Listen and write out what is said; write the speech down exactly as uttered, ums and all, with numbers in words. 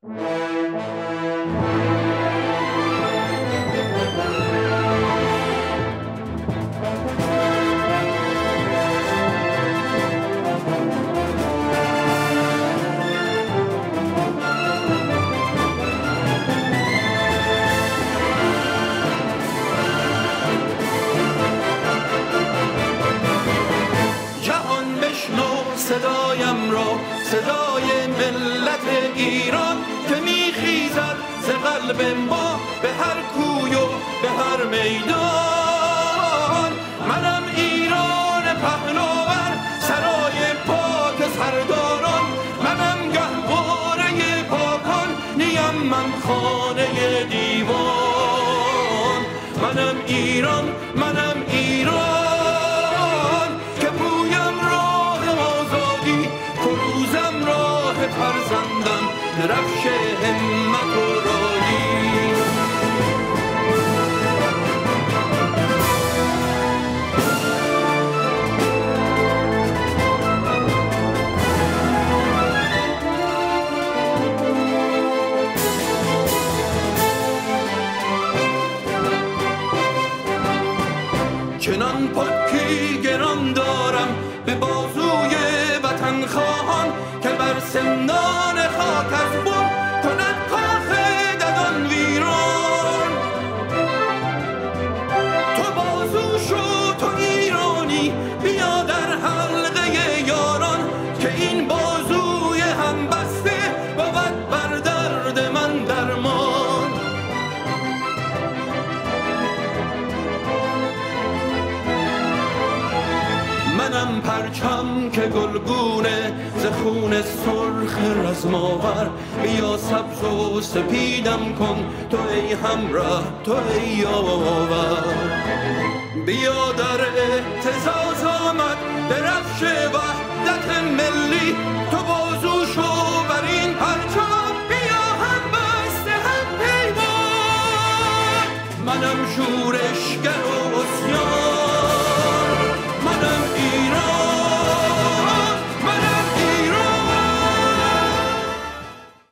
صدایم را، صدای ملت ایران که میخیزد ز قلب ما به هر کوی و به هر میدان. منم ایران پهناور، سرای پاک سرداران، منم گهواره پاکان، نیم من خانه دیوان. منم ایران، منم ایران که پویم راه آزادی، فروزم راه فرزندان، درفش همت و رایی. چنان پاکی گران دارم به بازوی وطن خواهان که بر سندان خاک از بن کند کاخ ددان ویران. تو بازو شو، تو ایرانی، بیا در حلقه یاران که این بازوی هم بسته بود بر درد من درمان. منم پرچم که گلگونه ز خون سرخ رزماور، بیا سبز و سپیدم کن تو ای همراه، تو ای یاور. بیا در اعتزاز آمد درفش وحدت ملی،